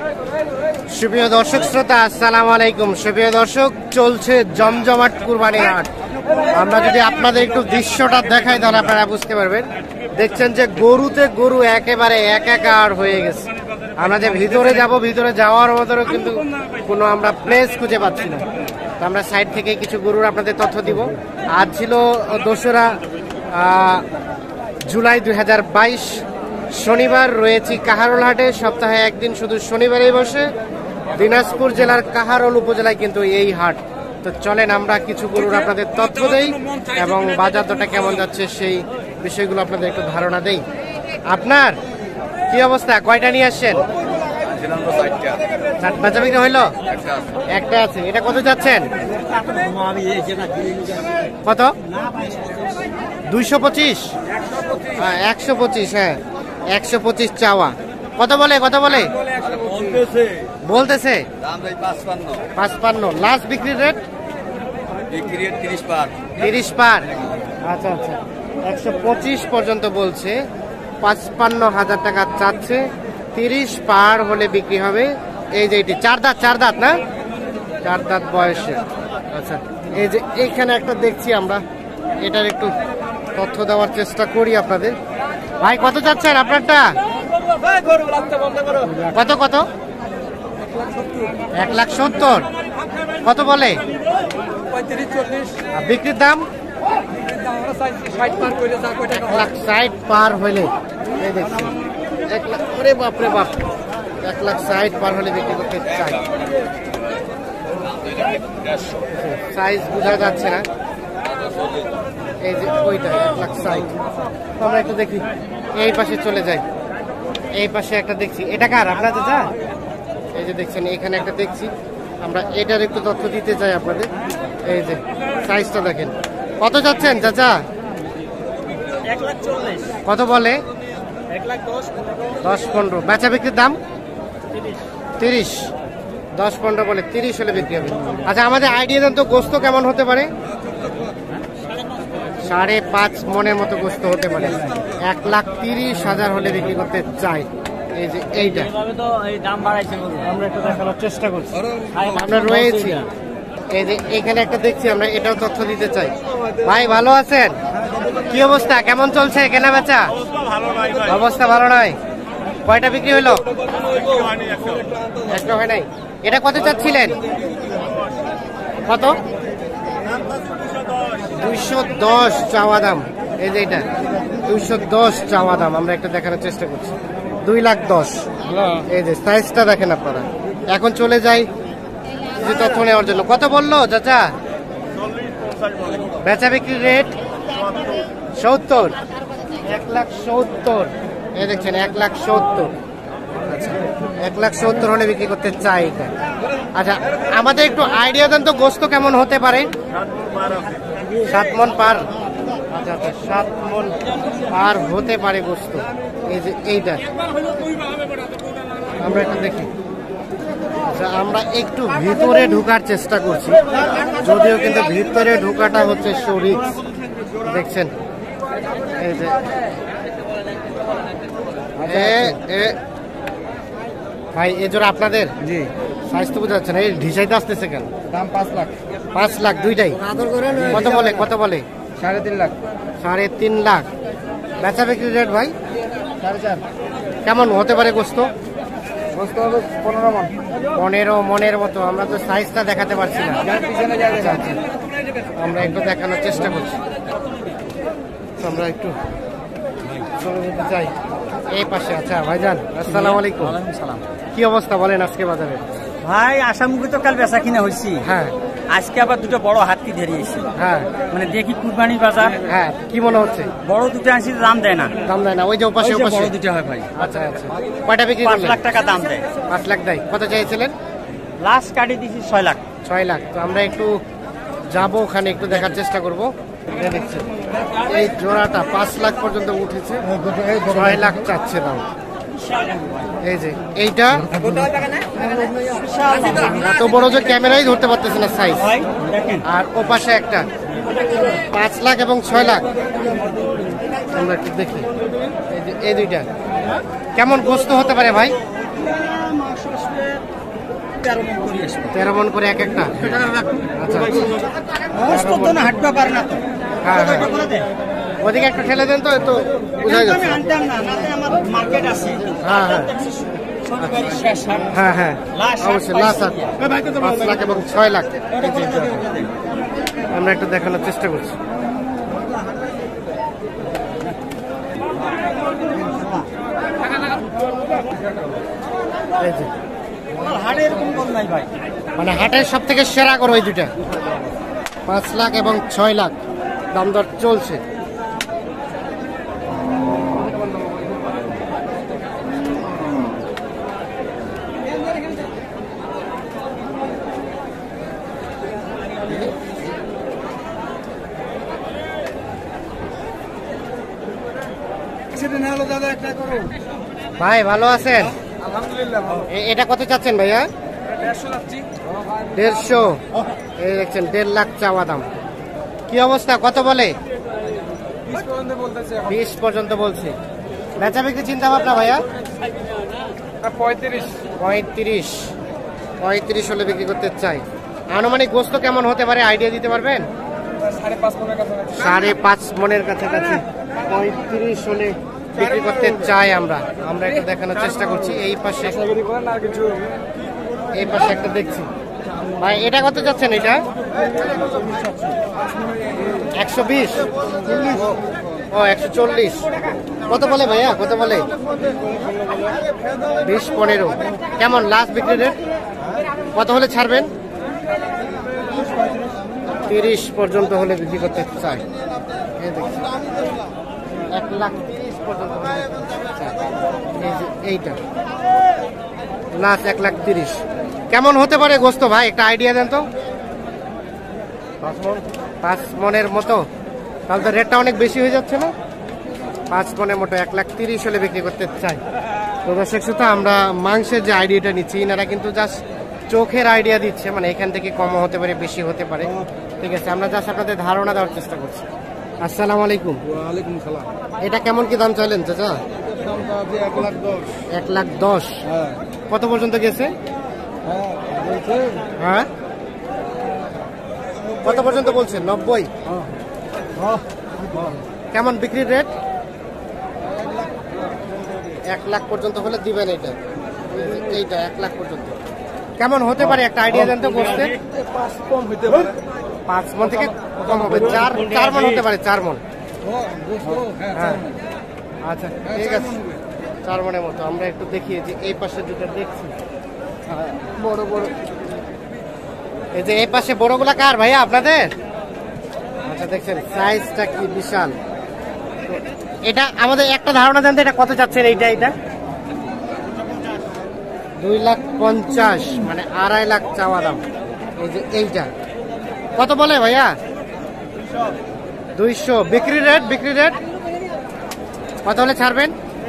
সুপ্রিয় দর্শক শ্রোতা, আসসালামু আলাইকুম। সুপ্রিয় দর্শক, চলছে জমজমাট কুরবানি হাট। আমরা যদি আপনাদের একটু দৃশ্যটা দেখাই তাহলে আপনারা বুঝতে পারবেন। দেখছেন যে গরুতে গরু একেবারে একাকার হয়ে গেছে। আমরা যে ভিতরে যাব, ভিতরে যাওয়ার মতো কিন্তু কোনো আমরা প্লেস খুঁজে পাচ্ছি না। তো আমরা সাইড থেকে কিছু গরুর আপনাদের তথ্য দিব। আজ ছিল 2রা জুলাই 2022, শনিবার। রয়েছি কাহারোল হাটে। সপ্তাহে একদিন শুধু শনিবারেই বসে। দিনাজপুর জেলার কাহারোল উপজেলায় কিন্তু এই হাট। তো চলেন আমরা কিছু গরুর আপনাদের তথ্য দেই এবং বাজার দরটা কেমন যাচ্ছে সেই বিষয়গুলো আপনাদের একটু ধারণা দেই। আপনার কি অবস্থা? কয়টা নিয়ে আসছেন? বাচ্চা বিক্রি হইলো? একটা আছে। এটা কত যাচ্ছেন? কত? 225? 125। হ্যাঁ, 125 চাওয়া। কত বলে? কত বলে বলতেছে? 55। লাস্ট বিক্রি রেট? 30 পার। আচ্ছা আচ্ছা, 125 পর্যন্ত বলছে। 55,000 টাকা চাচ্ছে। 30 পার হলে বিক্রি হবে। এই যে এটি 4 দাঁত, 4 দাঁত না? 4 দাঁত বয়সে। আচ্ছা, এই যে এইখানে একটা দেখছি আমরা, এটার একটু তথ্য দেওয়ার চেষ্টা করি আপনাদের। ভাই কত চাচ্ছেন আপনারটা? কত কত? 1,70,000। কত বলে? 35-40। বিক্রির দাম 1,60,000 পার হইলে। এই দেখছি 1 লাখ। ওরে বাপরে বাপ, 1,60,000 পার হলে বিক্রি করতে চাই। সাইজ বোঝা যাচ্ছে না। এই যে ওইটা 1,60,000। আমরা একটু দেখি, এই পাশে চলে যাই। এই পাশে একটা দেখছি। এটা কার? আপনার চাচা? এই যে দেখছেন এখানে একটা দেখছি আমরা, এটার একটু তথ্য দিতে চাই আপনাদের। এই যে সাইজটা দেখেন। কত যাচ্ছেন চাচা? 1,40,000। কত বলে? 1,10,15। বেচা বিক্রির দাম 30। 10-15 বলে, 30 হলে বিক্রি হবে। আচ্ছা, আমাদের আইডিয়া দেন তো, গোস্ত কেমন হতে পারে? 5.5 মনের মতো গোস্ত হতে পারে। 1,30,000 হলে বিক্রি করতে চাই। এই যে এইটা আমরা একটু দেখানোর চেষ্টা করছি। আমরা রয়েছি এই যে এখানে একটা দেখছি আমরা, এটাও তথ্য দিতে চাই। ভাই ভালো আছেন? কি অবস্থা? কেমন চলছে কেনা বেচা? অবস্থা ভালো নয়। কয়টা বিক্রি হলো? একটা হয় নাই। এটা কত চাচ্ছিলেন? কত? 210 চাওয়া দাম। এই যে এটা 210 চাওয়া দাম। আমরা একটা দেখানোর চেষ্টা করছি। 2,10,000। এই যে সাইজটা দেখেন আপনারা। এখন চলে যাই যে তথ্য নেওয়ার জন্য। কত বললো চাচা? বেচা বিক্রি রেট 70। 1,70,000। এই দেখছেন 1,70,000। আচ্ছা, 1,70,000 হলে বিক্রি করতে চাই এটা। আচ্ছা, আমাদের একটু আইডিয়া দেন তো, গোস্ত কেমন হতে পারে? 7 মন পার। আচ্ছা আচ্ছা, 7 মন পার হতে পারে গোস্ত। এই যে এইটা আমরা একটু দেখি। আচ্ছা, আমরা একটু ভিতরে ঢোকার চেষ্টা করছি, যদিও কিন্তু ভিতরে ঢোকাটা হচ্ছে রিস্ক। দেখছেন এই যে ভাই, এ জোড়া আপনাদের? জি। সাইজ তো বোঝা যাচ্ছে না। এই ঢিসাইতে আসতেছে কেন? দাম 5 লাখ। 5 লাখ দুইটাই? কত বলে? কত বলে? 3.5 লাখ। 3.5 লাখ। বেচা বিক্রি রেট ভাই? 4.5। কেমন হতে পারে গোস্ত? গোস্ত হবে 15 মন। 15 মনের মতো। আমরা তো সাইজটা দেখাতে পারছি না। আমরা একটু দেখানোর চেষ্টা করছি। আমরা একটু চলে যেতে চাই এই পাশে। আচ্ছা ভাইজান, আসসালামু আলাইকুম। কি অবস্থা বলেন আজকে বাজারে? ভাই আশামুখী তো কাল বেচা কিনা হয়েছি। হ্যাঁ, আজকে আবার দুটো বড় হাতি ধরিয়েছি। হ্যাঁ, মানে দেখি কুরবানি বাজার। হ্যাঁ, কি মনে হচ্ছে? বড় দুটো আনছি, দাম দেয় না। দাম দেয় না? ওই যে ওপাশে বড় দুটো হয় ভাই। আচ্ছা আচ্ছা, কয়টা বিক্রি 5 লাখ টাকা দাম দেয়। 5 লাখ দেয়? কত চাইছিলেন? লাস্ট কাটি দিছি 6 লাখ। 6 লাখ। তো আমরা একটু যাবো ওখানে, একটু দেখার চেষ্টা করবো। দেখছি এই জোড়াটা 5 লাখ পর্যন্ত উঠেছে। 6 লাখ চাচ্ছে দাম। এই যে এইটা এত বড় যে ক্যামেরাই ধরতে পারতেছে না সাইজ। আর ও পাশে একটা 5 লাখ এবং 6 লাখ। আমরা একটু দেখি এই যে এই দুইটা কেমন গোস্ত হতে পারে ভাই? 13 মন করে এক একটা। আচ্ছা হাঁটতে পারে না তো। হ্যাঁ হ্যাঁ, ওদিকে একটা ঠেলে দেন তো, তো বুঝা যাচ্ছে। আনতাম না, নাতে আমার মার্কেট আছে। হ্যাঁ হ্যাঁ শনিবারই শেষ হাট। হ্যাঁ হ্যাঁ, লাস্ট অবশ্যই লাস্ট 5 লাখ এবং 6 লাখ। আমরা একটু দেখানোর চেষ্টা করছি। এই যে, হাটে এরকম কম নাই ভাই। মানে হাটের সব থেকে সেরা করো ওই দুটা, 5 লাখ এবং 6 লাখ দাম দর চলছে। ভাই ভালো আছেন? এটা কত চাচ্ছেন ভাইয়া? 150। এই দেখছেন 1.5 লাখ চাওয়া দাম। কি অবস্থা, কত বলে? 20 পর্যন্ত বলছে। বেচা বিক্রি চিন্তা ভাবনা ভাইয়া? 35 হলে বিক্রি করতে চাই। আনুমানিক গোস্ত কেমন হতে পারে, আইডিয়া দিতে পারবেন? 5.5 মনের কাছাকাছি। 35 হলে বিক্রি করতে চাই আমরা। আমরা একটু দেখানোর চেষ্টা করছি। এই পাশে একটা দেখছি ভাই, এটা কত যাচ্ছেন? এটা 120। ও 140। কত বলে ভাইয়া, কত বলে? 20-15। কেমন লাস্ট বিক্রি রেট? কত হলে ছাড়বেন? 30 পর্যন্ত হলে বিক্রি করতে চাই। এই দেখছি 1,30,000 পর্যন্ত হলে বিক্রি করতে চাই। এই যে এইটা লাস্ট 1,30,000। কেমন হতে পারে গোস্ত ভাই, একটা আইডিয়া দেন তো। 5 মনের মতো, তাহলে তো রেটটা অনেক বেশি হয়ে যাচ্ছে না? 5 মনের মতো 1,30,000 হলে বিক্রি করতে চাই। তো দর্শক শ্রোতা, আমরা মাংসের যে আইডিয়াটা নিচ্ছি, এনারা কিন্তু জাস্ট চোখের আইডিয়া দিচ্ছে, মানে এখান থেকে কম হতে পারে, বেশি হতে পারে। ঠিক আছে, আমরা জাস্ট আপনাদের ধারণা দেওয়ার চেষ্টা করছি। আসসালামু আলাইকুম। ওয়ালাইকুম সালাম। এটা কেমন কি দাম চাইলেন চাচা? দামটা আছে 1,10,000। 1,10,000। হ্যাঁ কত পর্যন্ত গেছে? হ্যাঁ বলছে। হ্যাঁ, কত পর্যন্ত বলছেন? 90। কেমন বিক্রির রেট? 1 লাখ পর্যন্ত হলে দিবেন। এইটা 1 লাখ পর্যন্ত কেমন হতে পারে, একটা আইডিয়া দেন তো গোস্তের? 5 কম হইতে পারে। 5 মন থেকে কম হবে, 4 মন হতে পারে। 4 মন। হ্যাঁ আচ্ছা ঠিক আছে, 4 মনের মতো। আমরা একটু দেখি যে এই পাশে দুটো দেখছি বড় বড়। এই যে এই পাশে বড়গুলা কার ভাইয়া, আপনাদের? আচ্ছা দেখছেন সাইজটা কি বিশাল। এটা আমাদের একটা ধারণা দেন তো, এটা কত চাচ্ছেন? এটা 2,50,000, মানে 2.5 লাখ চাওয়া দাম। এই যে এইটা কত বলে ভাইয়া? 200। বিক্রি রেট কত হলে ছাড়বেন?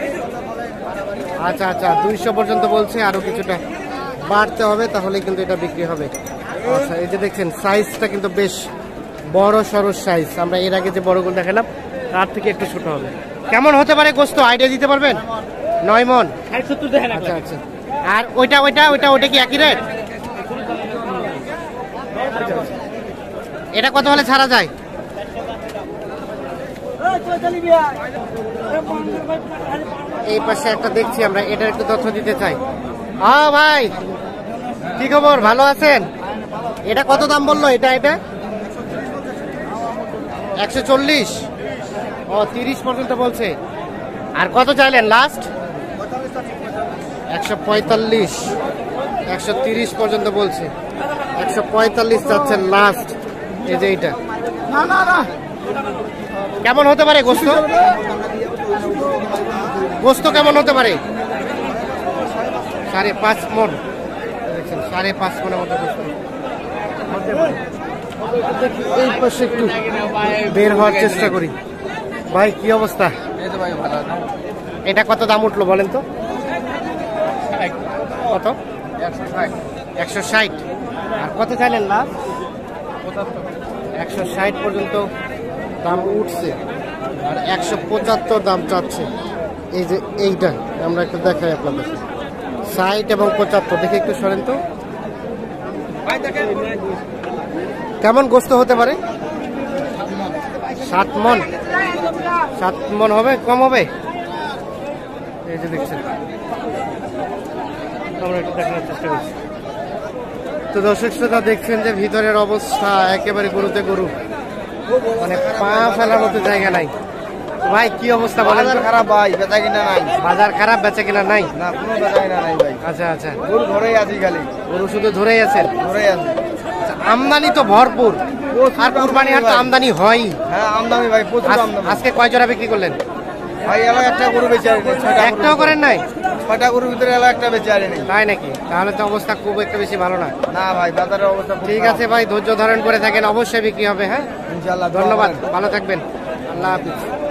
আচ্ছা আচ্ছা, 200 পর্যন্ত বলছে, আরো কিছুটা বাড়তে হবে, তাহলে কিন্তু এটা বিক্রি হবে। আচ্ছা, এই যে দেখছেন সাইজটা কিন্তু বেশ বড় সড়ো সাইজ। আমরা এর আগে যে বড়গুলো দেখালাম তার থেকে একটু ছোট হবে। কেমন হতে পারে গোস্ত, আইডিয়া দিতে পারবেন? 9 মন। আচ্ছা আচ্ছা, আর ওইটা কি একই রেট? এটা কত হলে ছাড়া যায়? এই পাশে একটা দেখছি আমরা, এটার একটু তথ্য দিতে চাই। হ্যাঁ ভাই, কি খবর, ভালো আছেন? এটা কত দাম বললো? এটা 140। ও 30 পর্যন্ত বলছে। আর কত চাইলেন লাস্ট? 145। 130 পর্যন্ত বলছে, 145 চাচ্ছেন লাস্ট। এই যে এইটা কেমন হতে পারে গোস্ত? কেমন হতে পারে? 5.5 মন। দেখছেন 5.5 মনের মতো গোস্ত হতে পারে। দেখি এই পাশে একটু বের হওয়ার চেষ্টা করি। ভাই কি অবস্থা? এটা কত দাম উঠলো বলেন তো? কত? 160। আর কত চাইলেন না? 160 পর্যন্ত দাম উঠছে, আর 175 দাম চাচ্ছে। এই যে এইটা আমরা একটু দেখাই আপনাদের, 60 এবং 75। দেখে একটু সরেন তো। ভাই দেখেন কেমন গোস্ত হতে পারে? 7 মন। 7 মন হবে, কম হবে? এই যে দেখছেন, আমরা একটু দেখানোর চেষ্টা করছি। তো দর্শক শ্রোতা দেখছেন যে ভিতরের অবস্থা একেবারে গরুতে গরু, মানে পা ফেলার মতো জায়গা নাই। ভাই কি অবস্থা বলেন? বাজার খারাপ ভাই, বেচা কিনা নাই। বাজার খারাপ, বেচা কিনা নাই? না, কোনো বেচা কিনা নাই ভাই। আচ্ছা আচ্ছা, গরু ধরেই আছি খালি, গরু শুধু ধরেই আছেন? ধরেই আছি। আচ্ছা, আমদানি তো ভরপুর, আর কুরবানি হাট তো আমদানি হয়। হ্যাঁ আমদানি ভাই, প্রচুর আমদানি। আজকে কয় জোড়া বিক্রি করলেন? ভাই এলা একটা গরু বেচে আনি নাই, 6টা একটাও করেন নাই? 6টা গরুর ভিতরে এলা একটা বেচে আনি নাই। তাই নাকি? তাহলে তো অবস্থা খুব একটা বেশি ভালো না। না ভাই, বাজারের অবস্থা খুব ঠিক খারাপ। আছে ভাই, ধৈর্য ধারণ করে থাকেন, অবশ্যই বিক্রি হবে। হ্যাঁ, ইনশাআল্লাহ, ধন্যবাদ, ভালো থাকবেন, আল্লাহ হাফিজ।